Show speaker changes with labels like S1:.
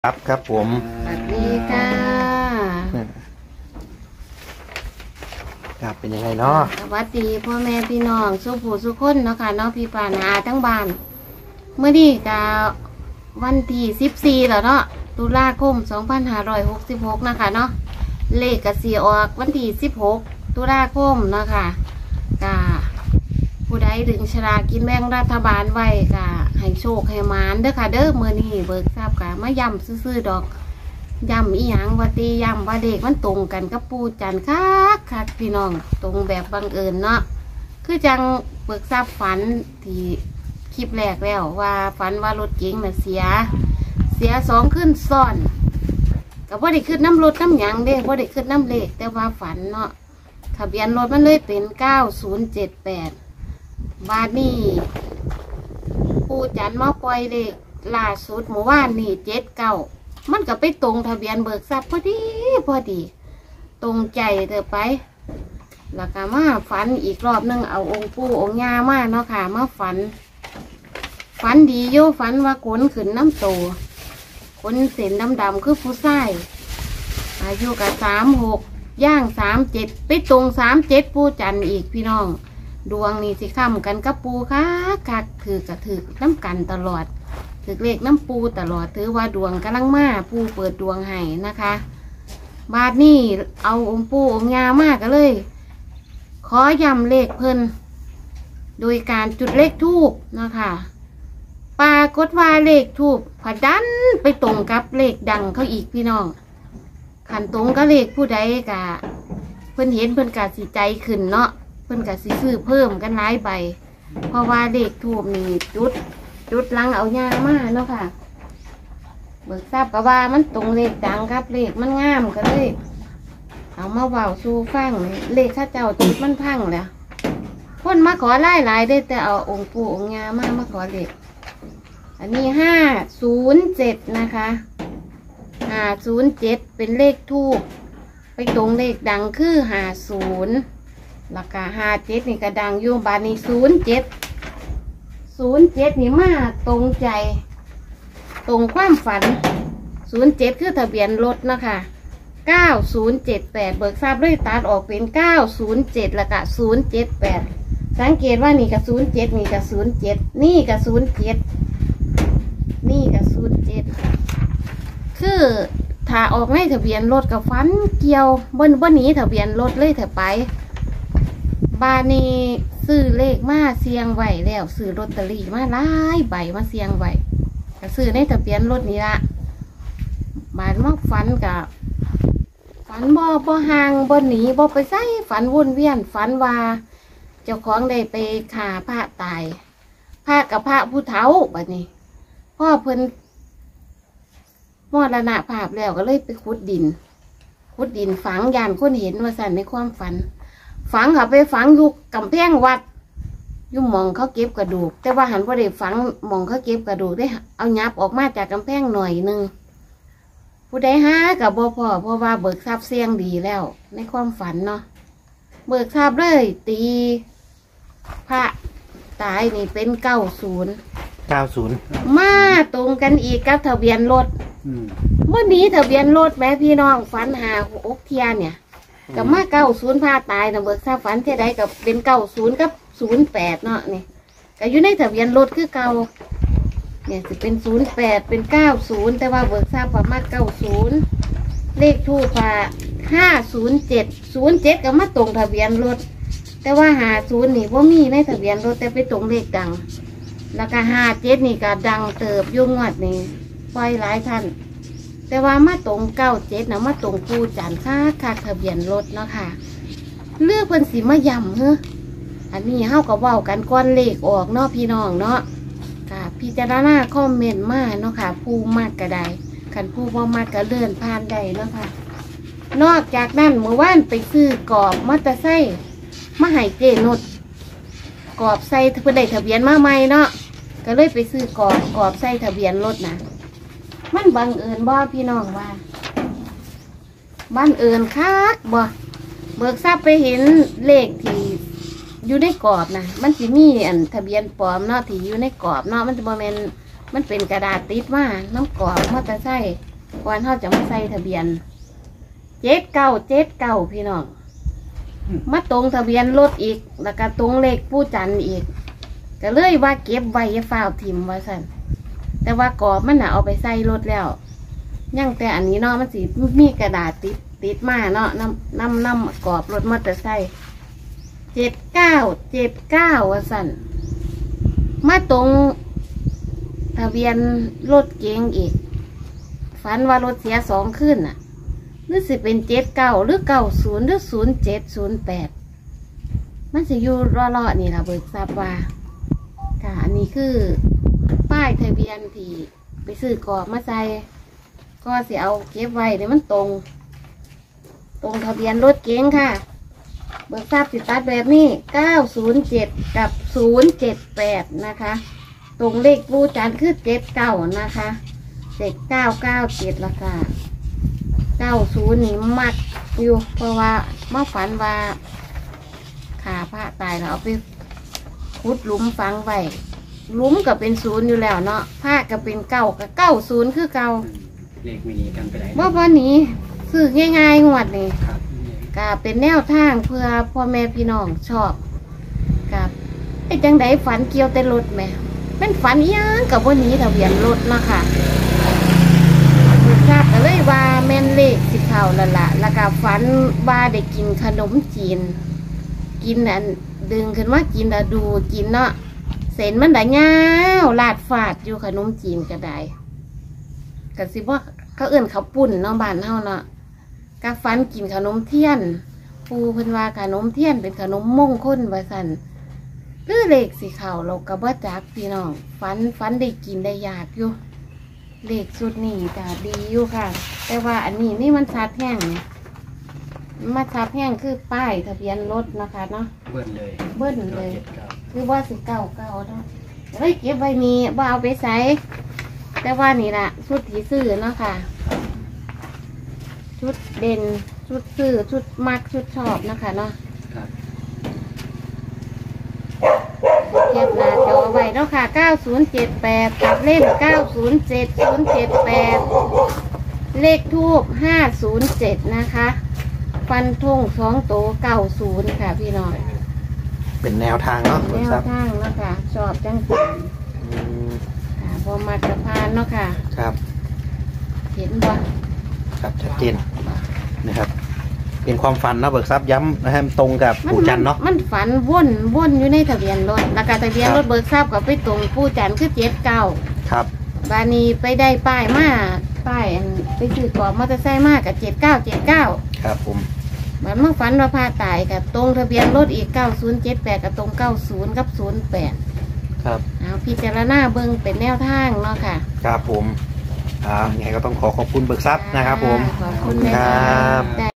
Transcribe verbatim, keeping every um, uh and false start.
S1: ครับครับผม
S2: สวัสดีค่ะ
S1: ครับเป็นยังไงเนาะ
S2: สวัสดีพ่อแม่พี่น้องสุผู้สุคนเนาะค่ะเนาะพี่ปานาทั้งบ้านเมื่อนี้กาวันที่สิบสี่แล้วเนาะตุลาคมสองพันห้าร้อยหกสิบหกนะคะเนาะเลขกระสีออกวันที่สิบหกตุลาคมเนาะค่ะกาผู้ใดถึงชรากินแบ่งรัฐบาลไว้กะให้โชคให้มานเด้อค่ะเด้อเมื่อนี้เบิกทราบกะมาย้ำซื่อๆดอกย้ำอีหยังว่าตีย้ำว่าเด็กมันตรงกันกับปูจันคักคักพี่น้องตรงแบบบังเอิญเนาะคือจังเบิกทราบฝันที่คลิปแรกแล้วว่าฝันว่ารถเก๋งน่ะเสียเสียสองขึ้นซ้อนกับว่าได้ขึ้นน้ำรถน้ำหยังเด้ว่าได้ขึ้นน้ำเลขแต่ว่าฝันเนาะทะเบียนรถมันเลยเป็นเก้าศูนย์เจ็ดแปดบาทนี่ปูจันมาปล่อยเลขล่าสุดเมื่อวานนี่เจ็ดเก้ามันก็ไปตรงทะเบียนเบิกทรัพย์พอดีพอดีตรงใจเธอไปแล้วก็มาฝันอีกรอบนึงเอาองค์ปู่องค์ย่ามาเนาะค่ะมาฝันฝันดีโย่ฝันว่าขนขึ้นน้ำโตขนเส้นดำๆคือผู้ชายอายุกับสามหกย่างสามเจ็ดไปตรงสามเจ็ดปูจันอีกพี่น้องดวงนี่สิค้ำกันกับปูค่ะคักถือกระถือน้ำกันตลอดถือเลขน้ำปูตลอดถือว่าดวงกำลังมาปูเปิดดวงให้นะคะบาทนี่เอาองค์ปูองค์ยามากกันเลยขอย้ำเลขเพิ่นโดยการจุดเลขทูบนะคะปรากฏว่าเลขทูบผดันไปตรงกับเลขดังเขาอีกพี่น้องขันตรงก็เลขผู้ใดกะเพิ่นเห็นเพิ่นกะสีใจขึ้นเนาะเพิ่นกะสิซื้อเพิ่มกันหลายใบเพราะว่าเลขทูบนี่จุดจุดลังเอายามาเนาะค่ะเบิกทราบกับว่ามันตรงเลขดังครับเลขมันงามก็เลยเอามาเบาสู่ฟังเลขข้าเจ้าจุดมันพังแล้วคนมาขอไล่หลายได้แต่เอาองค์ปู่องค์ยามามาขอเลขอันนี้ห้าศูนย์เจ็ดนะคะห้าศูนย์เจ็ดเป็นเลขทูบไปตรงเลขดังคือห้าศูนย์ราคาห้าเจ็ดนี่กระดังอยู่บาทนี่ศูนย์เจ็ดศูนย์เจ็ดนี่มาตรงใจตรงความฝันศูนย์เจ็ดคือทะเบียนรถนะคะเก้าศูนย์เจ็ดแปดเบิกทราบด้วยตัดออกเป็นเก้าศูนย์เจ็ดแล้วก็ศูนย์เจ็ดแปดสังเกตว่านี่กับศูนย์เจ็ดนี่กับศูนย์เจ็ดนี่กับศูนย์เจ็ดนี่กับศูนย์เจ็ดคือถ้าออกในทะเบียนรถกับฟันเกี่ยวบนบนนี้ทะเบียนรถเลยเถอะไปบานีซื้อเลขมาเสียงไหวแล้วซื้อลอตเตอรี่มาหลายใบมาเสียงไหวก็ซื้อในทะเบียนรถนี้ละบานมาฝันกับฝันบ่บ่ห่างบ่หนีบ่ไปใส่ฝันวนเวียนฝันว่าเจ้าของได้ไปฆ่าพระตายพระกับพระผู้เฒ่าบัดนี้พ่อเพิ่นมรณภาพแล้วก็เลยไปขุดดินขุดดินฝังยานคนเห็นว่าสั่นในความฝันฝังเขาไปฝังอยู่กำแพงวัดยุ่มองเขาเก็บกระดูกแต่ว่าหันพอได้ฝังมองเขาเก็บกระดูกได้เอายับออกมาจากกำแพงหน่อยหนึ่งผู้ใดหากับบ่พอเพราะว่าเบิกทราบเสียงดีแล้วในความฝันเนาะเบิกทราบเลยตีพระตายนี่เป็นเก้าศูนย์
S1: เก้าศูนย์
S2: มาตรงกันอีกกับทะเบียนรถเมื่อนี้ทะเบียนรถแม่พี่น้องฝันหาอกเทียนเนี่ยกับมาเก้าศูนย์พาตายนะเบิกทราบฝันเท่าใดกับเป็นเก้าศูนย์กับศูนย์แปดเนาะนี่ก็อยู่ในทะเบียนรถคือเก่าเนี่ยจะเป็นศูนย์แปดเป็นเก้าศูนย์แต่ว่าเบิกทราบว่ามาเก้าศูนย์เลขทูปว่าห้าศูนย์เจ็ดศูนย์เจ็ดกับมาตรงทะเบียนรถแต่ว่าหาศูนย์นี่ว่ามีในทะเบียนรถแต่ไปตรงเลขดังแล้วก็ห้าเจ็ดนี่ก็ดังเติบยุ่งวัดนี่ปล่อยหลายท่านแต่ว่ามาตรงเก้าเจ็ดนะมาตรงปูจันค่าค่าทะเบียนรถเนาะค่ะเลือกเพิ่นสีมาย่ำเฮ้ออันนี้เฮาก็เว้ากันก้อนเลขออกเนาะพี่น้องเนาะค่ะพิจารณาคอมเมนต์มาเนาะค่ะผู้มากก็ได้คันผู้บ่มากก็เลื่อนผ่านได้เนาะค่ะนอกจากนั้นเมื่อวานไปซื้อกรอบมอเตอร์ไซค์มาให้เจนุชกรอบใส่เพิ่นได้ทะเบียนมาใหม่เนาะก็เลยไปซื้อกรอบกรอบใส่ทะเบียนรถนะมันบังเอิญบ่พี่น้องว่าบังเอิญคักบ่เบิกทราบไปเห็นเลขที่อยู่ในกรอบนะมันสิมีอันทะเบียนปลอมเนาะที่อยู่ในกรอบเนาะมันจะบ่แม่นมันเป็นกระดาษติดมาน้ำกรอบมอเตอร์ไซค์ก่อนเขาจะมาใส่ทะเบียนเจ็ดเก้าเจ็ดเก้าพี่น้องมาตรงทะเบียนรถอีกแล้วก็ตรงเลขผู้จันอีกก็เลยว่าเก็บไว้ฝ้าวถิ่มว่าสั่นแต่ว่ากรอบมันน่ะเอาไปใส่รถแล้วยังแต่อันนี้เนาะมันสิมีกระดาษติดติดมาเนาะน้ำน้ำน้ำกรอบรถมอเตอร์ไซค์เจ็ดเก้าเจ็ดเก้าว่าสั่นมาตรงทะเบียนรถเก๋งอีกฝันว่ารถเสียสองขึ้นน่ะหรือสิเป็นเจ็ดเก้าหรือเก้าศูนย์หรือศูนย์เจ็ดศูนย์แปดมันสิอยู่รอๆนี่ล่ะเบิกทราบว่าค่ะอันนี้คือป้ายทะเบียนที่ไปซื้อกรอบมาใส่ก็สิเอาเก็บไว้เดี๋ยวมันตรงตรงทะเบียนรถเก๋งค่ะเบิกทราบสิตัดแบบนี้เก้าศูนย์เจ็ดกับศูนย์เจ็ดแปดนะคะตรงเลขปูจันคือเจ็ดเก้านะคะเจ็ดเก้าเก้าเจ็ดละค่ะเก้าศูนย์นี่มักอยู่เพราะว่าเมื่อฝันว่าขาพระตายแล้วเอาไปขุดหลุมฝังไว้หลุมก็เป็นศูนย์อยู่แล้วเนาะพระก็เป็นเก้ากับเก้าศูนย์คือเก้า
S1: เลขไม่หนีกันไปไหน
S2: เมื่อวันนี้ซื้อง่ายๆงวดนี่
S1: ครับ
S2: ก็เป็นแนวทางเพื่อพ่อแม่พี่น้องชอบกับไอ้จังไดฝันเกี่ยวแต่รถแม่เป็นฝันยังกับวันนี้ทะเบียนรถเนาะค่ะทราบก็เลยว่าแม่นเลขสิเข่าละละแล้วก็ฝันว่าได้กินขนมจีนกินอันดึงขึ้นมากินอะดูกินเนาะเส้นมันได้ยาวลาดฝาดอยู่ขนมจีนก็ได้ก็สิว่าเขาเอื่นเขาปุ่นเนาะบ้านเฮาเนาะกาฟันกินขนมเทียนปูเพิ่นว่าขนมเทียนเป็นขนมมงคลว่าซั่นคือเลขสีขาวเราก็บ่จักพี่น้องฟันฟันได้กินได้ยากอยู่เลขสุดนี้ก็ดีอยู่ค่ะแต่ว่าอันนี้นี่มันชัดแห้งมาชัดแห้งคือป้ายทะเบียนรถนะคะเนาะ
S1: เบิ้ลเลย
S2: เบิ้ลเลยคือว่าสิเก่าเก่าเนาะเฮ้ยเก็บไว้นี่บ่เอาไปใส่แต่ว่านี่ล่ะชุดที่ซื้อเนาะค่ะชุดเด่นชุดซื้อชุดมักชุดชอบนะคะเนาะเก็บหน้าจอไว้เนาะค่ะเก้าศูนย์เจ็ดแปดตัดเล่นเก้าศูนย์เจ็ดศูนย์เจ็ดแปดเลขทูบห้าศูนย์เจ็ดนะคะฟันธงสองโตเก้าศูนย์ค่ะพี่น้อง
S3: เป็นแนวทางเนาะ
S2: แนวทางเนาะค่ะชอบจังจังค่ะพอมาจะพานเนาะค่ะ
S3: ครับ
S2: เห็นบ่
S3: ครับชัดเจนนะครับเป็นความฝันนะเบิกทรัพย์ย้ำนะฮะตรงกับปู่จันเนาะ
S2: มันฝันวนวนอยู่ในทะเบียนรถแล้วก็ทะเบียนรถเบิกทรัพย์กับไปตรงปู่จันคือเจ็ดเก้า
S3: ครับ
S2: บานีไปได้ป้ายมาป้ายไปซื้อกรอบมอเตอร์ไซค์มากับเจ็ดเก้าเจ็ดเก้า
S3: ครับผม
S2: มันเมื่อฝันว่าพาตายกับตรงทะเบียนรถอีกเก้าศูนย์เจ็ดแปดกับตรงเก้าศูนย์กับศูนย์แปด
S3: ครับ
S2: เอาพิจารณาเบิ่งเป็นแนวทางเนาะค่ะ
S3: ครับผมอ่าไงก็ต้องขอขอบคุณเบิกทรัพย์นะครับผม
S2: ขอบคุณนะครับ